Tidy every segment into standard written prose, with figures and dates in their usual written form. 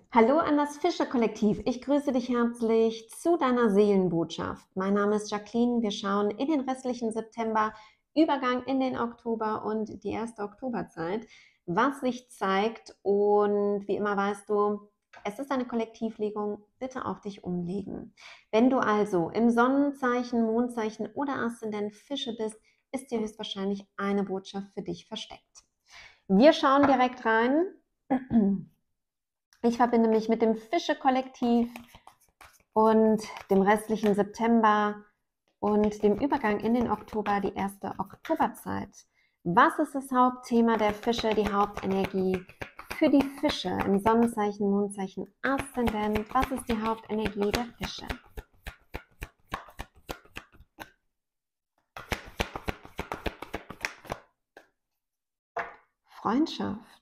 Hallo an das Fische-Kollektiv. Ich grüße dich herzlich zu deiner Seelenbotschaft. Mein Name ist Jacqueline. Wir schauen in den restlichen September, Übergang in den Oktober und die erste Oktoberzeit, was sich zeigt. Und wie immer weißt du, es ist eine Kollektivlegung. Bitte auf dich umlegen. Wenn du also im Sonnenzeichen, Mondzeichen oder Aszendent Fische bist, ist dir höchstwahrscheinlich eine Botschaft für dich versteckt. Wir schauen direkt rein. Ich verbinde mich mit dem Fische-Kollektiv und dem restlichen September und dem Übergang in den Oktober, die erste Oktoberzeit. Was ist das Hauptthema der Fische, die Hauptenergie für die Fische im Sonnenzeichen, Mondzeichen, Aszendent? Was ist die Hauptenergie der Fische? Freundschaft.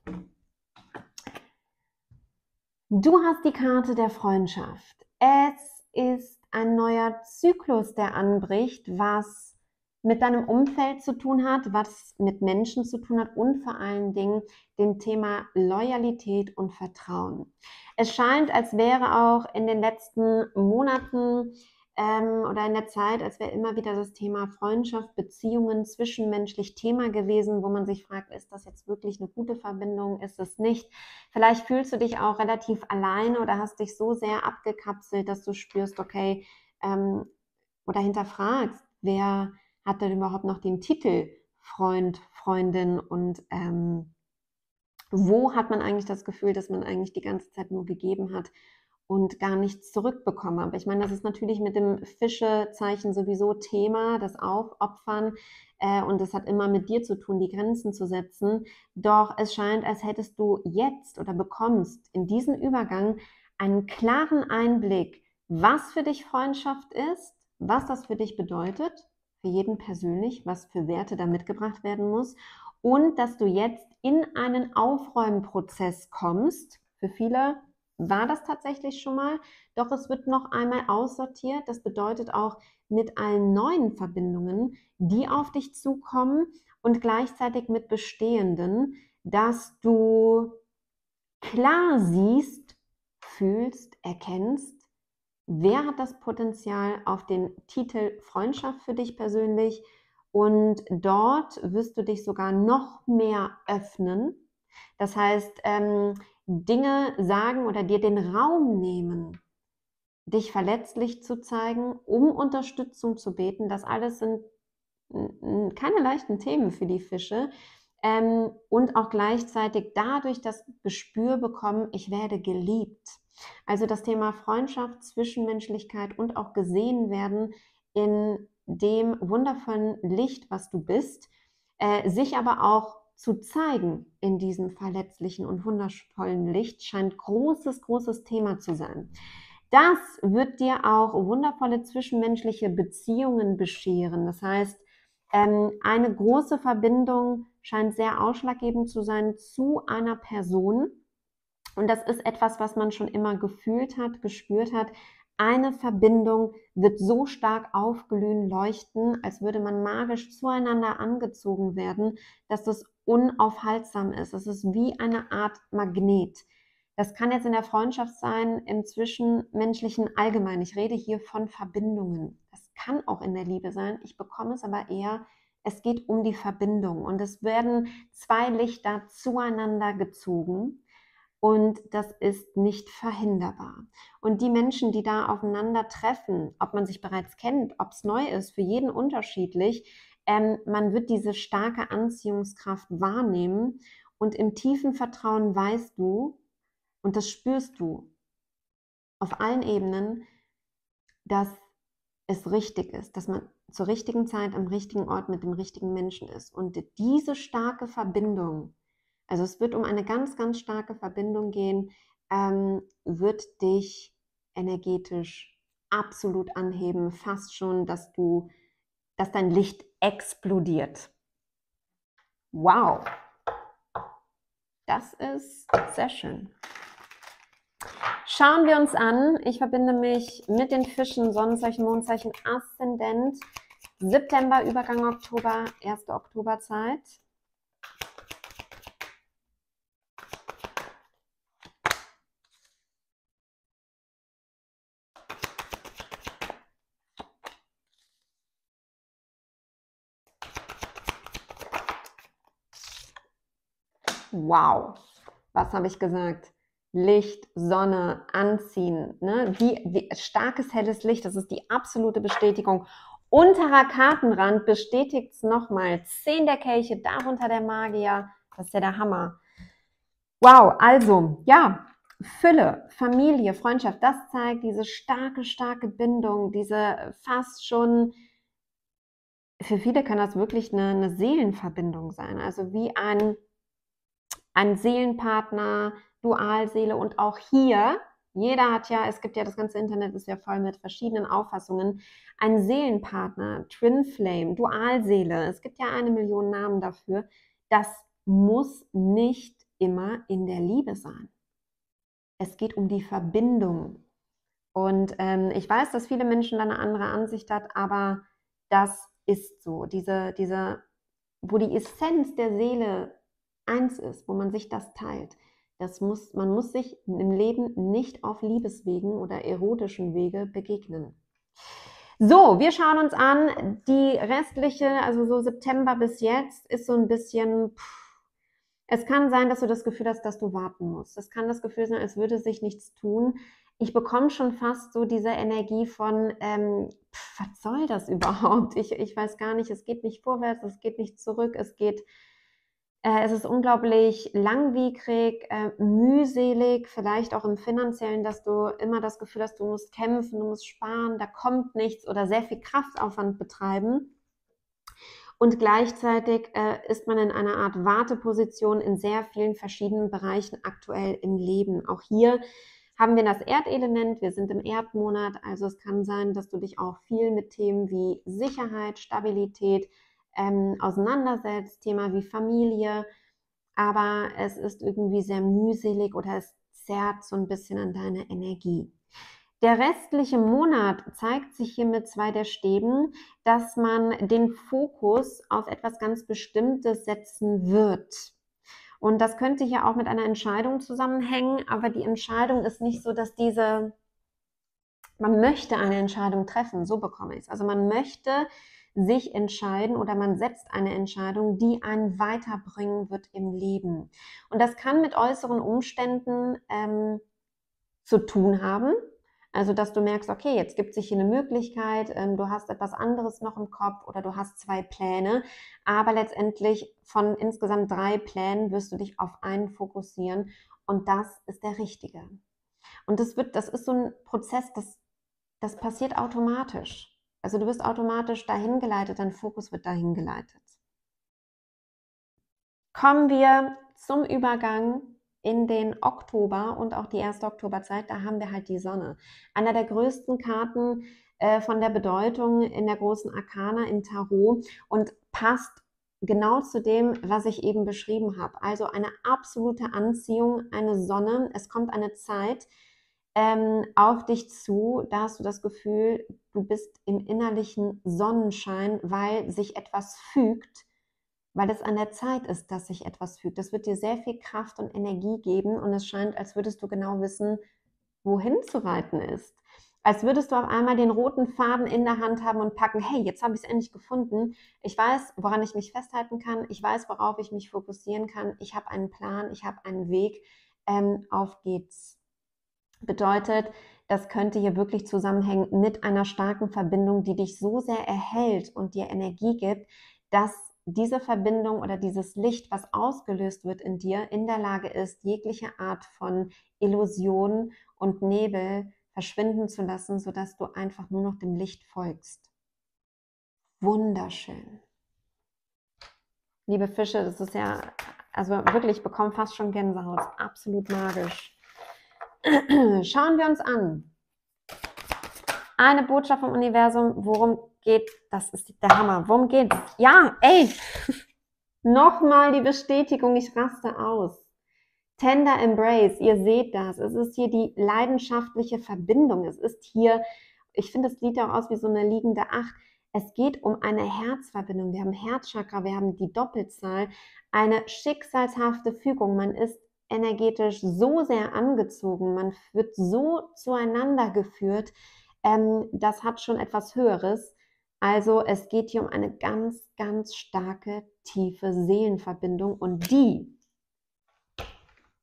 Du hast die Karte der Freundschaft. Es ist ein neuer Zyklus, der anbricht, was mit deinem Umfeld zu tun hat, was mit Menschen zu tun hat und vor allen Dingen dem Thema Loyalität und Vertrauen. Es scheint, als wäre auch in den letzten Monaten oder in der Zeit, als wäre immer wieder das Thema Freundschaft, Beziehungen, zwischenmenschlich Thema gewesen, wo man sich fragt, ist das jetzt wirklich eine gute Verbindung, ist es nicht? Vielleicht fühlst du dich auch relativ alleine oder hast dich so sehr abgekapselt, dass du spürst, okay, oder hinterfragst, wer hat denn überhaupt noch den Titel Freund, Freundin und wo hat man eigentlich das Gefühl, dass man eigentlich die ganze Zeit nur gegeben hat und gar nichts zurückbekommen. Aber ich meine, das ist natürlich mit dem Fischezeichen sowieso Thema, das Aufopfern. Und das hat immer mit dir zu tun, die Grenzen zu setzen. Doch es scheint, als hättest du jetzt oder bekommst in diesem Übergang einen klaren Einblick, was für dich Freundschaft ist, was das für dich bedeutet, für jeden persönlich, was für Werte da mitgebracht werden muss. Und dass du jetzt in einen Aufräumprozess kommst. Für viele war das tatsächlich schon mal, doch es wird noch einmal aussortiert. Das bedeutet auch mit allen neuen Verbindungen, die auf dich zukommen und gleichzeitig mit bestehenden, dass du klar siehst, fühlst, erkennst, wer hat das Potenzial auf den Titel Freundschaft für dich persönlich, und dort wirst du dich sogar noch mehr öffnen. Das heißt, Dinge sagen oder dir den Raum nehmen, dich verletzlich zu zeigen, um Unterstützung zu beten. Das alles sind keine leichten Themen für die Fische. Und auch gleichzeitig dadurch das Gespür bekommen, ich werde geliebt. Also das Thema Freundschaft, Zwischenmenschlichkeit und auch gesehen werden in dem wundervollen Licht, was du bist, sich aber auch zu zeigen in diesem verletzlichen und wundervollen Licht, scheint großes, großes Thema zu sein. Das wird dir auch wundervolle zwischenmenschliche Beziehungen bescheren. Das heißt, eine große Verbindung scheint sehr ausschlaggebend zu sein zu einer Person. Und das ist etwas, was man schon immer gefühlt hat, gespürt hat. Eine Verbindung wird so stark aufglühen, leuchten, als würde man magisch zueinander angezogen werden, dass es unaufhaltsam ist. Es ist wie eine Art Magnet. Das kann jetzt in der Freundschaft sein, im Zwischenmenschlichen allgemein. Ich rede hier von Verbindungen. Das kann auch in der Liebe sein. Ich bekomme es aber eher, es geht um die Verbindung. Und es werden zwei Lichter zueinander gezogen. Und das ist nicht verhinderbar. Und die Menschen, die da aufeinandertreffen, ob man sich bereits kennt, ob es neu ist, für jeden unterschiedlich, man wird diese starke Anziehungskraft wahrnehmen und im tiefen Vertrauen weißt du, und das spürst du auf allen Ebenen, dass es richtig ist, dass man zur richtigen Zeit am richtigen Ort mit dem richtigen Menschen ist. Und diese starke Verbindung, also es wird um eine ganz, ganz starke Verbindung gehen, wird dich energetisch absolut anheben, fast schon, dass dein Licht explodiert. Wow, das ist sehr schön. Schauen wir uns an. Ich verbinde mich mit den Fischen, Sonnenzeichen, Mondzeichen, Aszendent, September, Übergang Oktober, erste Oktoberzeit. Wow, was habe ich gesagt? Licht, Sonne, Anziehen, ne? Wie starkes, helles Licht, das ist die absolute Bestätigung. Unterer Kartenrand bestätigt es nochmal. 10 der Kelche, darunter der Magier. Das ist ja der Hammer. Wow, also, ja, Fülle, Familie, Freundschaft, das zeigt diese starke, starke Bindung, diese fast schon, für viele kann das wirklich eine Seelenverbindung sein. Also wie ein Seelenpartner, Dualseele, und auch hier, jeder hat ja, es gibt ja, das ganze Internet ist ja voll mit verschiedenen Auffassungen, ein Seelenpartner, Twin Flame, Dualseele, es gibt ja 1 Million Namen dafür, das muss nicht immer in der Liebe sein. Es geht um die Verbindung. Und ich weiß, dass viele Menschen da eine andere Ansicht hat, aber das ist so, wo die Essenz der Seele eins ist, wo man sich das teilt. Man muss sich im Leben nicht auf Liebeswegen oder erotischen Wege begegnen. So, wir schauen uns an, die restliche, also so September bis jetzt, ist so ein bisschen, es kann sein, dass du das Gefühl hast, dass du warten musst. Es kann das Gefühl sein, als würde sich nichts tun. Ich bekomme schon fast so diese Energie von, was soll das überhaupt? Ich weiß gar nicht, es geht nicht vorwärts, es geht nicht zurück, es ist unglaublich langwierig, mühselig, vielleicht auch im Finanziellen, dass du immer das Gefühl hast, du musst kämpfen, du musst sparen, da kommt nichts oder sehr viel Kraftaufwand betreiben. Und gleichzeitig ist man in einer Art Warteposition in sehr vielen verschiedenen Bereichen aktuell im Leben. Auch hier haben wir das Erdelement, wir sind im Erdmonat, also es kann sein, dass du dich auch viel mit Themen wie Sicherheit, Stabilität auseinandersetzt, Thema wie Familie, aber es ist irgendwie sehr mühselig oder es zerrt so ein bisschen an deine Energie. Der restliche Monat zeigt sich hier mit 2 der Stäben, dass man den Fokus auf etwas ganz Bestimmtes setzen wird. Und das könnte hier auch mit einer Entscheidung zusammenhängen, aber die Entscheidung ist nicht so, dass man möchte eine Entscheidung treffen, so bekomme ich es. Also man möchte sich entscheiden oder man setzt eine Entscheidung, die einen weiterbringen wird im Leben. Und das kann mit äußeren Umständen zu tun haben. Also, dass du merkst, okay, jetzt gibt sich hier eine Möglichkeit, du hast etwas anderes noch im Kopf oder du hast 2 Pläne, aber letztendlich von insgesamt 3 Plänen wirst du dich auf einen fokussieren und das ist der richtige. Und das ist so ein Prozess, das passiert automatisch. Also, du wirst automatisch dahin geleitet, dein Fokus wird dahin geleitet. Kommen wir zum Übergang in den Oktober und auch die erste Oktoberzeit, da haben wir halt die Sonne. Einer der größten Karten von der Bedeutung in der großen Arkana im Tarot und passt genau zu dem, was ich eben beschrieben habe. Also eine absolute Anziehung, eine Sonne. Es kommt eine Zeit auf dich zu, da hast du das Gefühl, du bist im innerlichen Sonnenschein, weil sich etwas fügt, weil es an der Zeit ist, dass sich etwas fügt. Das wird dir sehr viel Kraft und Energie geben und es scheint, als würdest du genau wissen, wohin zu reiten ist. Als würdest du auf einmal den roten Faden in der Hand haben und packen, hey, jetzt habe ich es endlich gefunden. Ich weiß, woran ich mich festhalten kann. Ich weiß, worauf ich mich fokussieren kann. Ich habe einen Plan, ich habe einen Weg. Auf geht's. Bedeutet, das könnte hier wirklich zusammenhängen mit einer starken Verbindung, die dich so sehr erhält und dir Energie gibt, dass diese Verbindung oder dieses Licht, was ausgelöst wird in dir, in der Lage ist, jegliche Art von Illusion und Nebel verschwinden zu lassen, sodass du einfach nur noch dem Licht folgst. Wunderschön. Liebe Fische, das ist ja, also wirklich, ich bekomme fast schon Gänsehaut. Absolut magisch. Schauen wir uns an. Eine Botschaft vom Universum, worum geht, das ist der Hammer, worum geht's? Ja, ey, nochmal die Bestätigung, ich raste aus. Tender Embrace, ihr seht das, es ist hier die leidenschaftliche Verbindung, es ist hier, ich finde, das sieht auch aus wie so eine liegende 8, es geht um eine Herzverbindung, wir haben Herzchakra, wir haben die Doppelzahl, eine schicksalshafte Fügung, man ist energetisch so sehr angezogen, man wird so zueinander geführt, das hat schon etwas Höheres. Also es geht hier um eine ganz, ganz starke, tiefe Seelenverbindung und die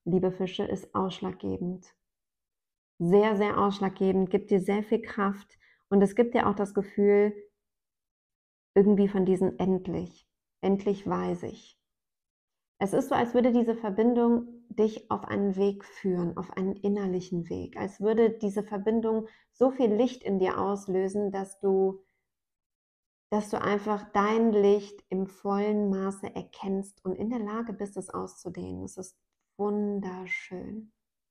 liebe Fische, ist ausschlaggebend. Sehr, sehr ausschlaggebend, gibt dir sehr viel Kraft und es gibt dir auch das Gefühl irgendwie von diesem endlich. Endlich weiß ich. Es ist so, als würde diese Verbindung dich auf einen Weg führen, auf einen innerlichen Weg, als würde diese Verbindung so viel Licht in dir auslösen, dass du einfach dein Licht im vollen Maße erkennst und in der Lage bist, es auszudehnen. Es ist wunderschön.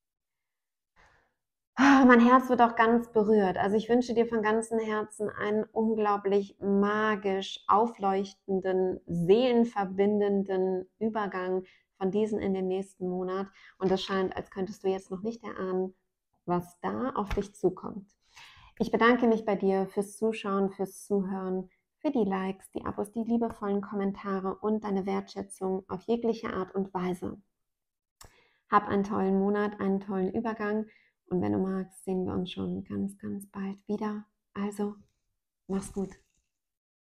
Mein Herz wird auch ganz berührt. Also ich wünsche dir von ganzem Herzen einen unglaublich magisch aufleuchtenden, seelenverbindenden Übergang von diesem in den nächsten Monat. Und es scheint, als könntest du jetzt noch nicht erahnen, was da auf dich zukommt. Ich bedanke mich bei dir fürs Zuschauen, fürs Zuhören, für die Likes, die Abos, die liebevollen Kommentare und deine Wertschätzung auf jegliche Art und Weise. Hab einen tollen Monat, einen tollen Übergang und wenn du magst, sehen wir uns schon ganz, ganz bald wieder. Also, mach's gut.